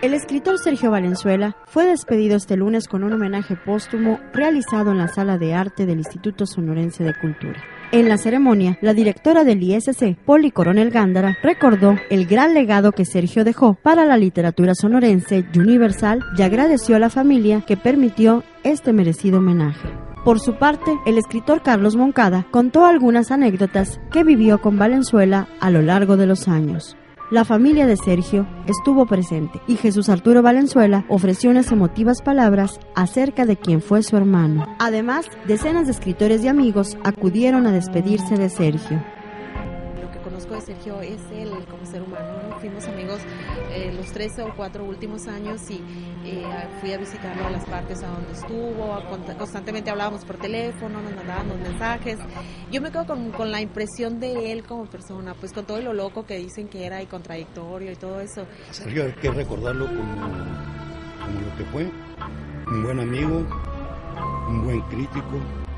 El escritor Sergio Valenzuela fue despedido este lunes con un homenaje póstumo realizado en la Sala de Arte del Instituto Sonorense de Cultura. En la ceremonia, la directora del ISC, Poli Coronel Gándara, recordó el gran legado que Sergio dejó para la literatura sonorense y universal y agradeció a la familia que permitió este merecido homenaje. Por su parte, el escritor Carlos Moncada contó algunas anécdotas que vivió con Valenzuela a lo largo de los años. La familia de Sergio estuvo presente y Jesús Arturo Valenzuela ofreció unas emotivas palabras acerca de quién fue su hermano. Además, decenas de escritores y amigos acudieron a despedirse de Sergio. Lo que conozco de Sergio es él como ser humano, ¿no? Fuimos amigos los 3 o 4 últimos años y fui a visitarlo a las partes a donde estuvo, constantemente hablábamos por teléfono, nos mandábamos mensajes. Yo me quedo con la impresión de él como persona, pues con todo lo loco que dicen que era y contradictorio y todo eso. Sergio hay que recordarlo como lo que fue, un buen amigo, un buen crítico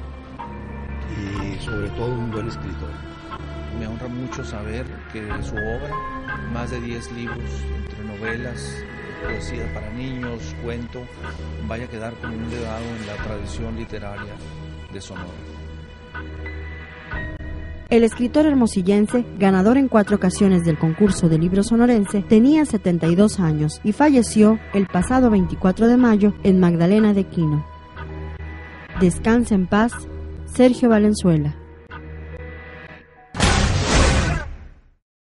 y sobre todo un buen escritor. Me honra mucho saber que su obra, más de 10 libros, entre novelas, poesía para niños, cuento, vaya a quedar como un legado en la tradición literaria de Sonora. El escritor hermosillense, ganador en 4 ocasiones del concurso de libro sonorense, tenía 72 años y falleció el pasado 24 de mayo en Magdalena de Quino. Descansa en paz, Sergio Valenzuela.